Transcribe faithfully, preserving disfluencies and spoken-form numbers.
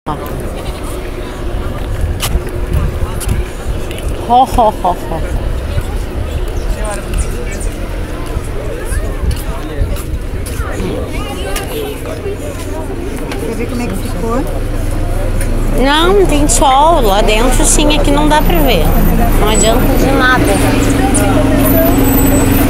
Ho, ho, ho, ho. Quer ver como é que ficou? Não, tem sol lá dentro, sim, aqui não dá pra ver. Não adianta de nada.